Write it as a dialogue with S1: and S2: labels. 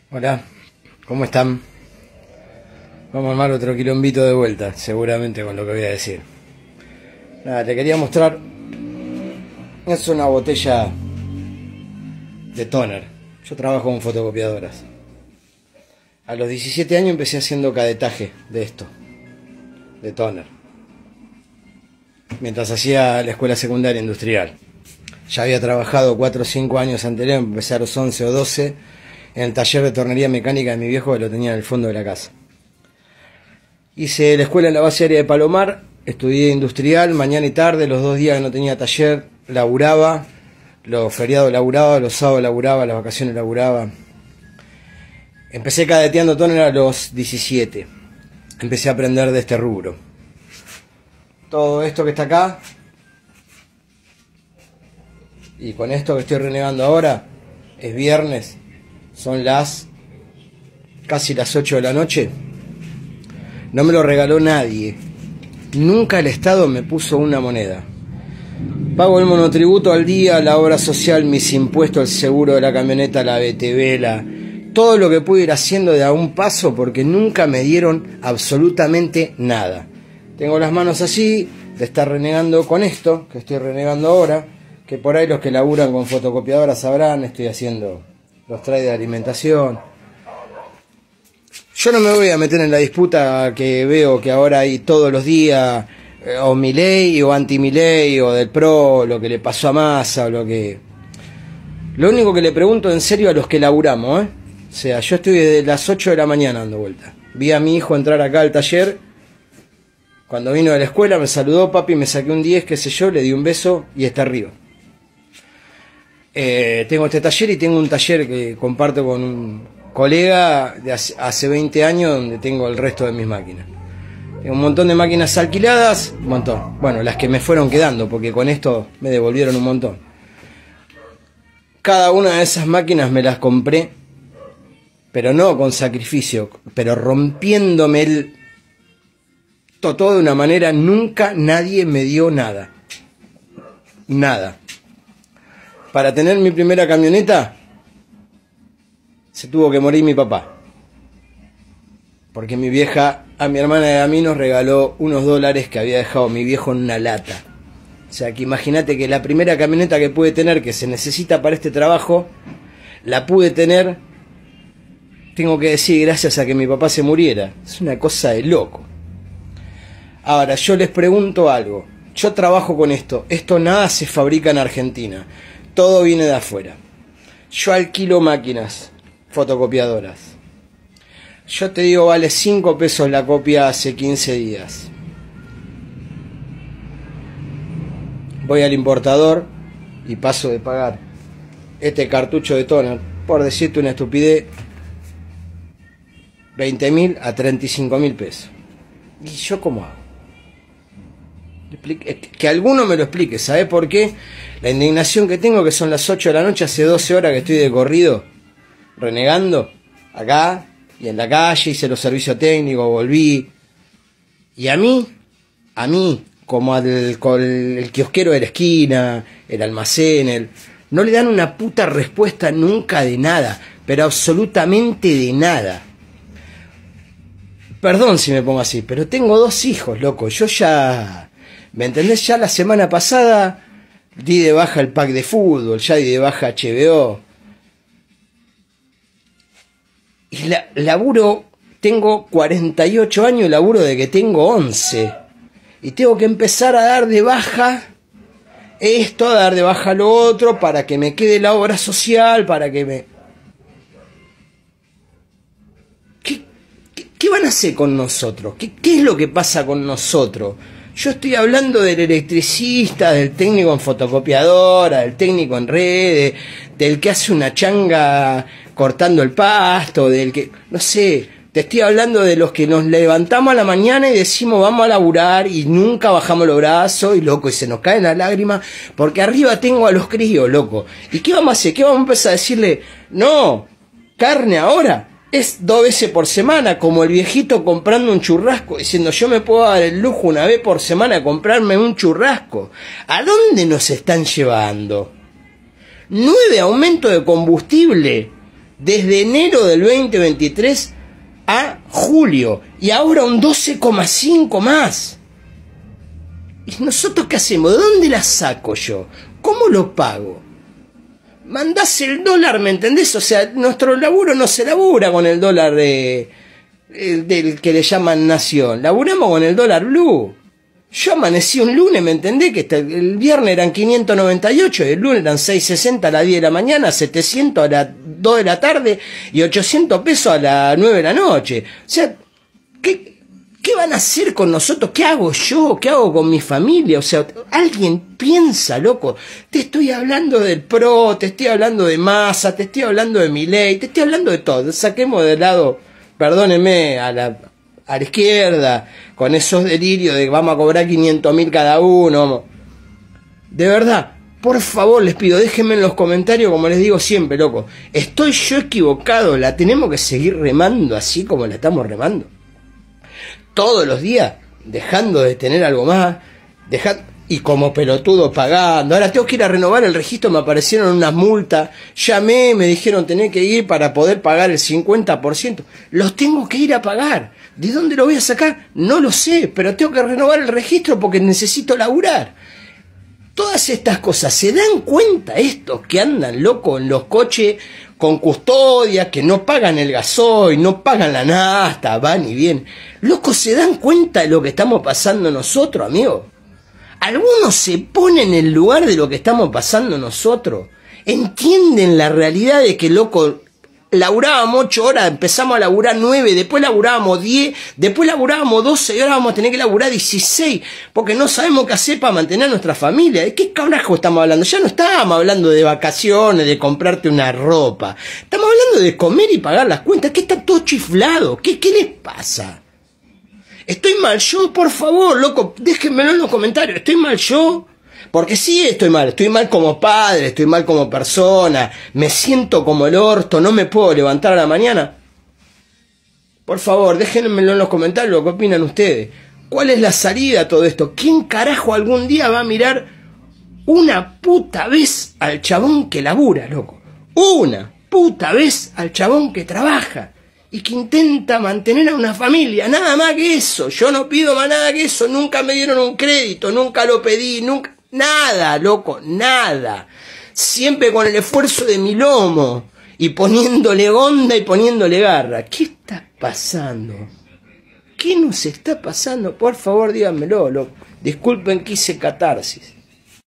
S1: Hola, ¿cómo están? Vamos a armar otro quilombito de vuelta, seguramente con lo que voy a decir. Nada, te quería mostrar. Es una botella de toner. Yo trabajo con fotocopiadoras. A los 17 años empecé haciendo cadetaje de esto, de toner, mientras hacía la escuela secundaria industrial. Ya había trabajado 4 o 5 años anteriores, empecé a los 11 o 12 en el taller de tornería mecánica de mi viejo, que lo tenía en el fondo de la casa. Hice la escuela en la base aérea de Palomar, estudié industrial, mañana y tarde, los 2 días que no tenía taller, laburaba, los feriados laburaba, los sábados laburaba, las vacaciones laburaba. Empecé cadeteando toner a los 17, empecé a aprender de este rubro. Todo esto que está acá, y con esto que estoy renegando ahora, es viernes, son casi las 8 de la noche. No me lo regaló nadie. Nunca el Estado me puso una moneda. Pago el monotributo al día, la obra social, mis impuestos, el seguro de la camioneta, la BTV, todo lo que pude ir haciendo de a un paso, porque nunca me dieron absolutamente nada. Tengo las manos así de estar renegando con esto, que estoy renegando ahora, que por ahí los que laburan con fotocopiadoras sabrán, estoy haciendo los trays de alimentación. Yo no me voy a meter en la disputa que veo que ahora hay todos los días, o Milei o anti-Milei, o del PRO, lo que le pasó a Massa, o lo que... Lo único que le pregunto en serio a los que laburamos, O sea, yo estoy desde las 8 de la mañana dando vuelta. Vi a mi hijo entrar acá al taller. Cuando vino de la escuela me saludó, papi, me saqué un 10, qué sé yo, le di un beso y está arriba. Tengo este taller y tengo un taller que comparto con un colega de hace 20 años, donde tengo el resto de mis máquinas. Tengo un montón de máquinas alquiladas, un montón. Bueno, las que me fueron quedando, porque con esto me devolvieron un montón. Cada una de esas máquinas me las compré, pero no con sacrificio, pero rompiéndome el todo de una manera. Nunca nadie me dio nada. Nada. Para tener mi primera camioneta se tuvo que morir mi papá, porque mi vieja a mi hermana y a mí nos regaló unos dólares que había dejado mi viejo en una lata. O sea que imagínate que la primera camioneta que pude tener, que se necesita para este trabajo, la pude tener, tengo que decir, gracias a que mi papá se muriera. Es una cosa de loco. Ahora, yo les pregunto algo. Yo trabajo con esto nada se fabrica en Argentina, todo viene de afuera. Yo alquilo máquinas fotocopiadoras. Yo te digo, vale 5 pesos la copia hace 15 días. Voy al importador y paso de pagar este cartucho de toner, por decirte una estupidez, 20.000 a 35.000 pesos. ¿Y yo cómo hago? Que alguno me lo explique. ¿Sabe por qué? La indignación que tengo, que son las 8 de la noche, hace 12 horas que estoy de corrido renegando acá y en la calle, hice los servicios técnicos, volví, y a mí como el kiosquero de la esquina, el almacén, no le dan una puta respuesta nunca de nada, pero absolutamente de nada. Perdón si me pongo así, pero tengo 2 hijos, loco. Yo ya, ¿me entendés? Ya la semana pasada di de baja el pack de fútbol, ya di de baja HBO. Y laburo, tengo 48 años, laburo de que tengo 11. Y tengo que empezar a dar de baja esto, a dar de baja lo otro, para que me quede la obra social, para que me... ¿Qué van a hacer con nosotros? ¿Qué es lo que pasa con nosotros? Yo estoy hablando del electricista, del técnico en fotocopiadora, del técnico en redes, del que hace una changa cortando el pasto, del que... no sé, te estoy hablando de los que nos levantamos a la mañana y decimos vamos a laburar y nunca bajamos los brazos y loco, y se nos caen las lágrimas porque arriba tengo a los críos, loco. ¿Y qué vamos a hacer? ¿Qué vamos a empezar a decirle? No, carne ahora es 2 veces por semana, como el viejito comprando un churrasco, diciendo yo me puedo dar el lujo una vez por semana de comprarme un churrasco. ¿A dónde nos están llevando? 9 aumentos de combustible. desde enero del 2023 a julio, y ahora un 12,5 más. ¿Y nosotros qué hacemos? ¿De dónde la saco yo? ¿Cómo lo pago? Mandás el dólar, ¿me entendés? O sea, nuestro laburo no se labura con el dólar del que le llaman nación. Laburamos con el dólar blue. Yo amanecí un lunes, ¿me entendés? Que el viernes eran 598, el lunes eran 660 a las 10 de la mañana, 700 a las 2 de la tarde y 800 pesos a las 9 de la noche. O sea, ¿qué van a hacer con nosotros? ¿Qué hago yo? ¿Qué hago con mi familia? O sea, alguien piensa, loco. Te estoy hablando del PRO, te estoy hablando de Massa, te estoy hablando de Milei, te estoy hablando de todo. Saquemos de lado, perdónenme, a la izquierda, con esos delirios de que vamos a cobrar 500.000 cada uno. Vamos. De verdad, por favor, les pido, déjenme en los comentarios, como les digo siempre, loco. ¿Estoy yo equivocado? ¿La tenemos que seguir remando así como la estamos remando? Todos los días, dejando de tener algo más, y como pelotudo pagando. Ahora tengo que ir a renovar el registro, me aparecieron unas multas, llamé, me dijeron tener que ir para poder pagar el 50%. Los tengo que ir a pagar. ¿De dónde lo voy a sacar? No lo sé, pero tengo que renovar el registro porque necesito laburar. Todas estas cosas, ¿se dan cuenta estos que andan locos en los coches con custodia, que no pagan el gasoil, no pagan la nafta, van y vienen? Locos, ¿se dan cuenta de lo que estamos pasando nosotros, amigos? ¿Algunos se ponen en el lugar de lo que estamos pasando nosotros? ¿Entienden la realidad de que, loco, laburábamos 8 horas, empezamos a laburar 9, después laburábamos 10, después laburábamos 12 y ahora vamos a tener que laburar 16 porque no sabemos qué hacer para mantener a nuestra familia? ¿De qué carajo estamos hablando? Ya no estábamos hablando de vacaciones, de comprarte una ropa. Estamos hablando de comer y pagar las cuentas. ¿Qué está todo chiflado? ¿Qué les pasa? ¿Estoy mal yo? Por favor, loco, déjenmelo en los comentarios. ¿Estoy mal yo? Porque sí estoy mal como padre, estoy mal como persona, me siento como el orto, no me puedo levantar a la mañana. Por favor, déjenmelo en los comentarios lo que opinan ustedes. ¿Cuál es la salida a todo esto? ¿Quién carajo algún día va a mirar una puta vez al chabón que labura, loco? Una puta vez al chabón que trabaja y que intenta mantener a una familia, nada más que eso. Yo no pido más nada que eso, nunca me dieron un crédito, nunca lo pedí, nunca... Nada, loco, nada. Siempre con el esfuerzo de mi lomo y poniéndole onda y poniéndole garra. ¿Qué está pasando? ¿Qué nos está pasando? Por favor, díganmelo, loco. Disculpen que hice catarsis.